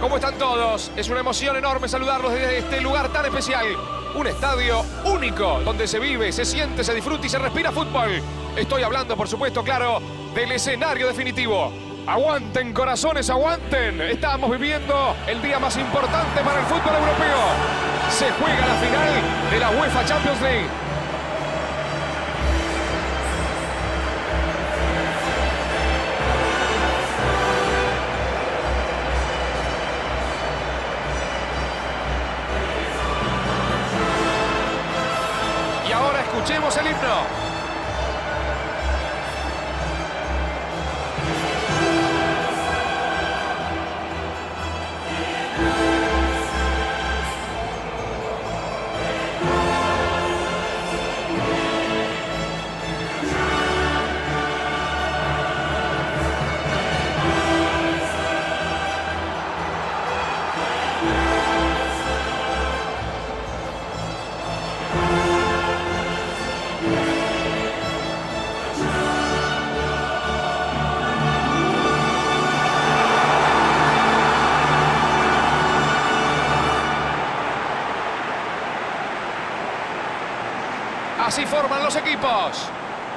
¿Cómo están todos? Es una emoción enorme saludarlos desde este lugar tan especial. Un estadio único, donde se vive, se siente, se disfruta y se respira fútbol. Estoy hablando, por supuesto, claro, del escenario definitivo. ¡Aguanten, corazones, aguanten! Estamos viviendo el día más importante para el fútbol europeo. Se juega la final de la UEFA Champions League. Y ahora escuchemos el himno. Así forman los equipos.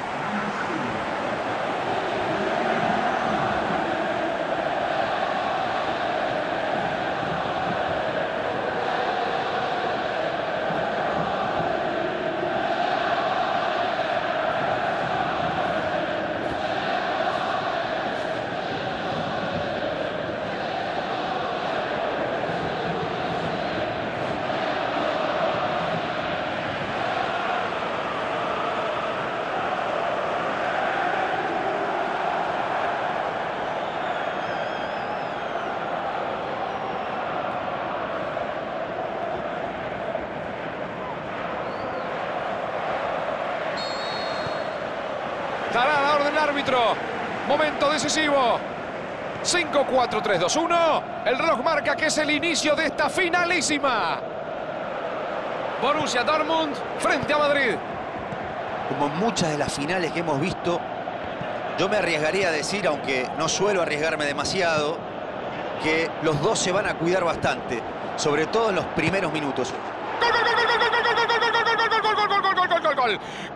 Dará la orden el árbitro. Momento decisivo. 5, 4, 3, 2, 1. El reloj marca que es el inicio de esta finalísima. Borussia Dortmund frente a Madrid. Como muchas de las finales que hemos visto, yo me arriesgaría a decir, aunque no suelo arriesgarme demasiado, que los dos se van a cuidar bastante, sobre todo en los primeros minutos. ¡Gol, gol, gol, gol, gol, gol, gol, gol, gol, gol, gol, gol, gol, gol, gol, gol, gol!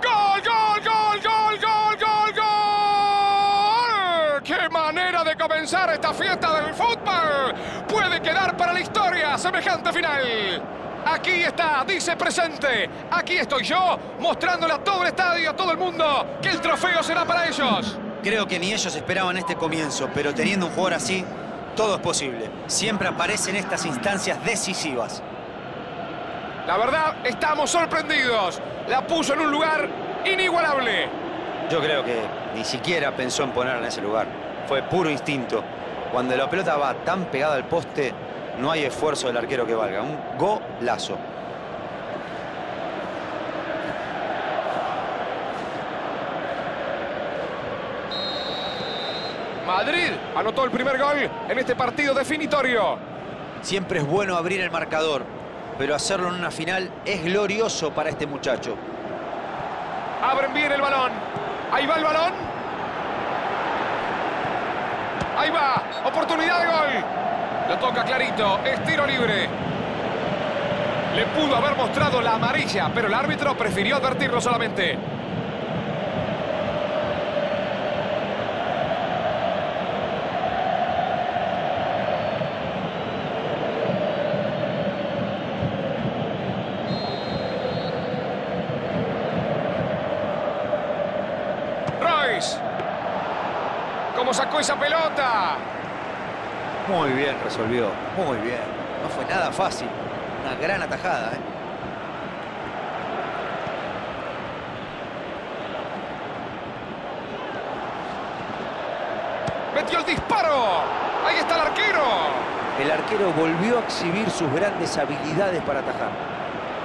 ¡Qué manera de comenzar esta fiesta del fútbol! Puede quedar para la historia semejante final. Aquí está, dice presente. Aquí estoy yo, mostrándole a todo el estadio, a todo el mundo, que el trofeo será para ellos. Creo que ni ellos esperaban este comienzo, pero teniendo un jugador así, todo es posible. Siempre aparece en estas instancias decisivas. La verdad, estamos sorprendidos. La puso en un lugar inigualable. Yo creo que ni siquiera pensó en ponerla en ese lugar. Fue puro instinto. Cuando la pelota va tan pegada al poste, no hay esfuerzo del arquero que valga. Un golazo. Madrid anotó el primer gol en este partido definitorio. Siempre es bueno abrir el marcador, pero hacerlo en una final es glorioso para este muchacho. Abren bien el balón. Ahí va el balón. Ahí va. Oportunidad de gol. Lo toca clarito. Es tiro libre. Le pudo haber mostrado la amarilla, pero el árbitro prefirió advertirlo solamente. ¿Cómo sacó esa pelota? Muy bien resolvió, muy bien. No fue nada fácil. Una gran atajada, ¿eh? ¡Metió el disparo! ¡Ahí está el arquero! El arquero volvió a exhibir sus grandes habilidades para atajar.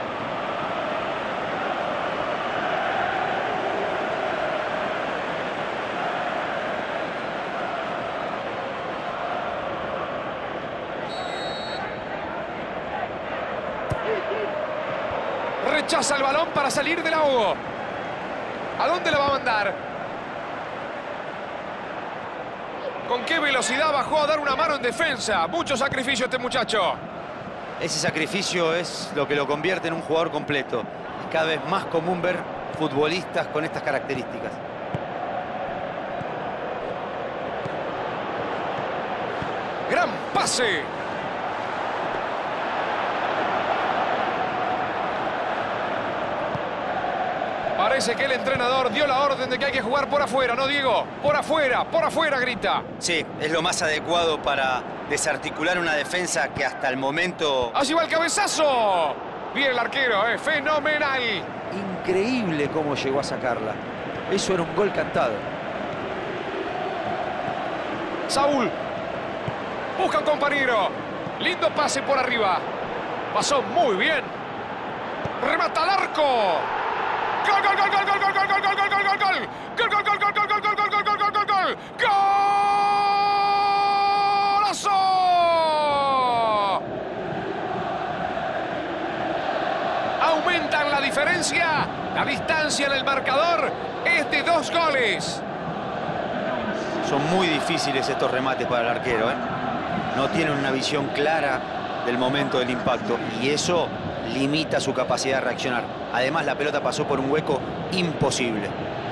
Rechaza el balón para salir del ahogo. ¿A dónde la va a mandar? Con qué velocidad bajó a dar una mano en defensa. Mucho sacrificio este muchacho. Ese sacrificio es lo que lo convierte en un jugador completo. Es cada vez más común ver futbolistas con estas características. Gran pase. Parece que el entrenador dio la orden de que hay que jugar por afuera, ¿no, Diego? Por afuera, grita. Sí, es lo más adecuado para desarticular una defensa que hasta el momento... Allí va el cabezazo. Bien el arquero, fenomenal. Increíble cómo llegó a sacarla. Eso era un gol cantado. Saúl. Busca un compañero. Lindo pase por arriba. Pasó muy bien. Remata al arco. ¡Gol, gol, gol, gol, gol, gol, gol, gol, gol, gol, gol, gol! ¡Gol, gol, gol, gol, gol, gol, gol, gol, gol, gol, gol, gol! ¡Golazo! Aumentan la diferencia. La distancia en el marcador es de 2 goles. Son muy difíciles estos remates para el arquero, ¿eh? No tienen una visión clara del momento del impacto y eso limita su capacidad de reaccionar. Además, la pelota pasó por un hueco imposible.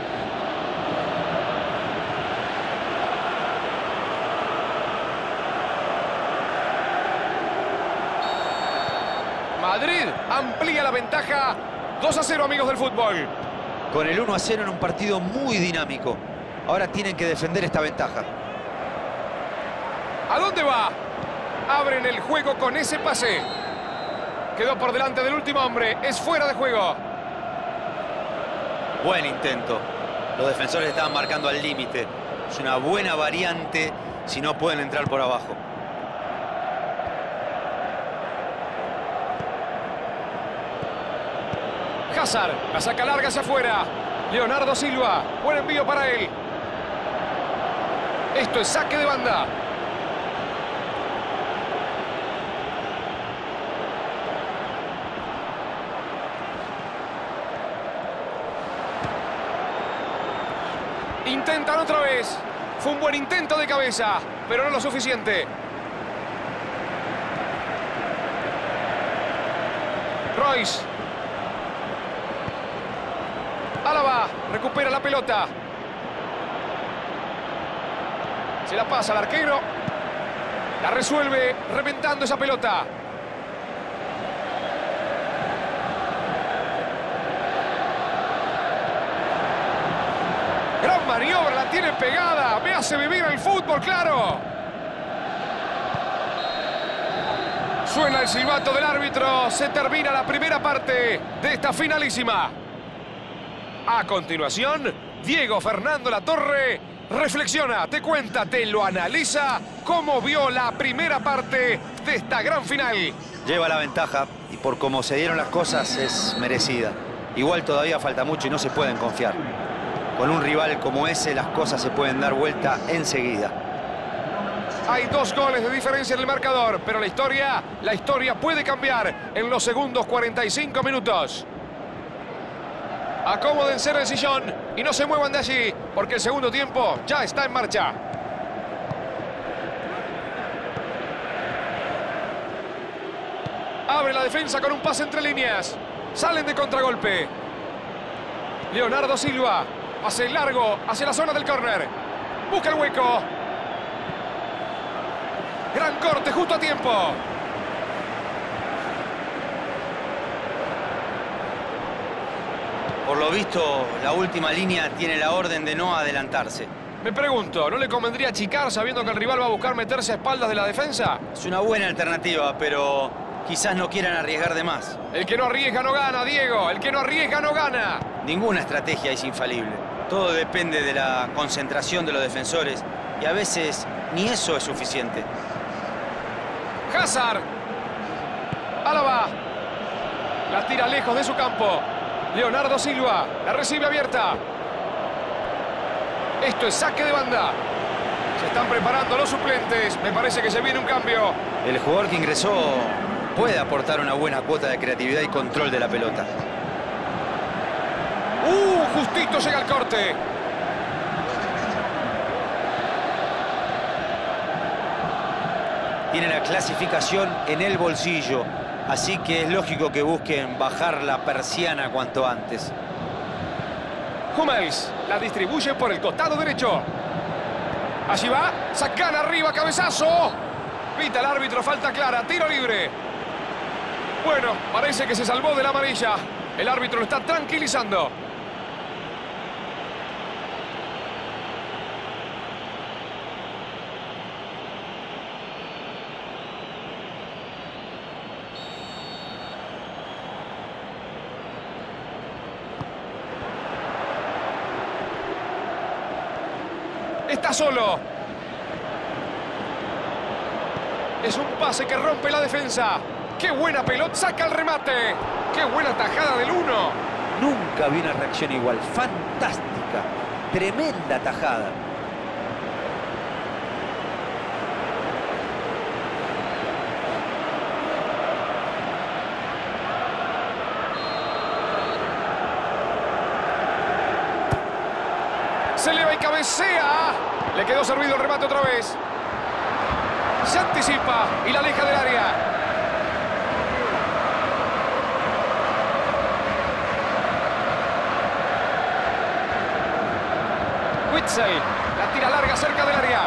Madrid amplía la ventaja. 2-0, amigos del fútbol. Con el 1-0 en un partido muy dinámico. Ahora tienen que defender esta ventaja. ¿A dónde va? Abren el juego con ese pase. Quedó por delante del último hombre. Es fuera de juego. Buen intento. Los defensores estaban marcando al límite. Es una buena variante si no pueden entrar por abajo. Hazard, la saca larga hacia afuera. Leonardo Silva, buen envío para él. Esto es saque de banda. Intentan otra vez. Fue un buen intento de cabeza, pero no lo suficiente. Royce. Álava recupera la pelota. Se la pasa al arquero. La resuelve reventando esa pelota. Gran maniobra, la tiene pegada. Me hace vivir el fútbol, claro. Suena el silbato del árbitro. Se termina la primera parte de esta finalísima. A continuación, Diego Fernando Latorre reflexiona, te cuenta, te lo analiza, cómo vio la primera parte de esta gran final. Lleva la ventaja y por cómo se dieron las cosas es merecida. Igual todavía falta mucho y no se pueden confiar. Con un rival como ese las cosas se pueden dar vuelta enseguida. Hay 2 goles de diferencia en el marcador, pero la historia puede cambiar en los segundos 45 minutos. Acomódense en el sillón y no se muevan de allí, porque el segundo tiempo ya está en marcha. Abre la defensa con un pase entre líneas. Salen de contragolpe. Leonardo Silva. Pase largo hacia la zona del córner. Busca el hueco. Gran corte justo a tiempo. Por lo visto, la última línea tiene la orden de no adelantarse. Me pregunto, ¿no le convendría achicar sabiendo que el rival va a buscar meterse a espaldas de la defensa? Es una buena alternativa, pero quizás no quieran arriesgar de más. El que no arriesga no gana, Diego. El que no arriesga no gana. Ninguna estrategia es infalible. Todo depende de la concentración de los defensores y a veces ni eso es suficiente. Hazard. Álava. La tira lejos de su campo. Leonardo Silva. La recibe abierta. Esto es saque de banda. Se están preparando los suplentes. Me parece que se viene un cambio. El jugador que ingresó puede aportar una buena cuota de creatividad y control de la pelota. Justito llega el corte. Tiene la clasificación en el bolsillo, así que es lógico que busquen bajar la persiana cuanto antes. Hummels la distribuye por el costado derecho. Allí va, sacan arriba, cabezazo. Pita el árbitro, falta clara, tiro libre. Bueno, parece que se salvó de la amarilla. El árbitro lo está tranquilizando. Está solo. Es un pase que rompe la defensa. ¡Qué buena pelota! ¡Saca el remate! ¡Qué buena tajada del 1! Nunca vi una reacción igual. Fantástica. Tremenda tajada. Se eleva y cabecea. Le quedó servido el remate otra vez. Se anticipa y la aleja del área. Witsel la tira larga cerca del área.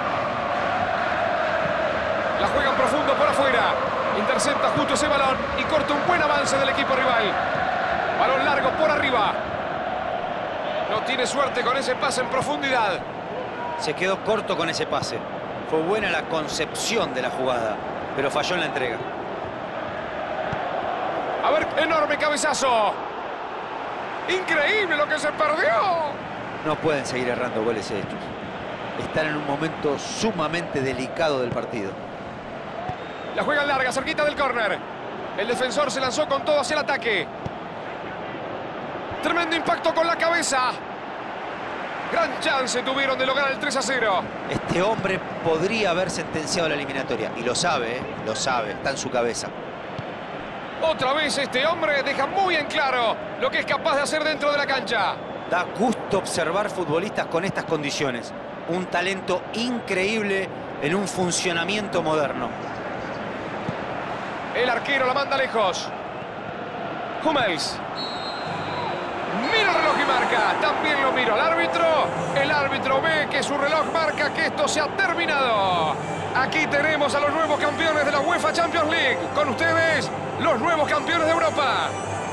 La juegan profundo por afuera. Intercepta justo ese balón y corta un buen avance del equipo rival. Balón largo por arriba. No tiene suerte con ese pase en profundidad. Se quedó corto con ese pase. Fue buena la concepción de la jugada, pero falló en la entrega. A ver, enorme cabezazo. Increíble lo que se perdió. No pueden seguir errando goles estos. Están en un momento sumamente delicado del partido. La juega larga, cerquita del córner. El defensor se lanzó con todo hacia el ataque. Tremendo impacto con la cabeza. Gran chance tuvieron de lograr el 3-0. Este hombre podría haber sentenciado la eliminatoria. Y lo sabe, lo sabe. Está en su cabeza. Otra vez este hombre deja muy en claro lo que es capaz de hacer dentro de la cancha. Da gusto observar futbolistas con estas condiciones. Un talento increíble en un funcionamiento moderno. El arquero la manda lejos. Hummels. Mira el reloj y marca. También lo mira el árbitro. El árbitro ve que su reloj marca que esto se ha terminado. Aquí tenemos a los nuevos campeones de la UEFA Champions League. Con ustedes, los nuevos campeones de Europa.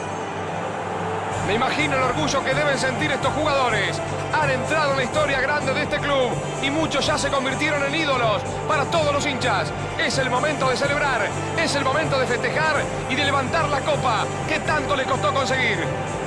Me imagino el orgullo que deben sentir estos jugadores. Han entrado en la historia grande de este club y muchos ya se convirtieron en ídolos para todos los hinchas. Es el momento de celebrar, es el momento de festejar y de levantar la copa que tanto le costó conseguir.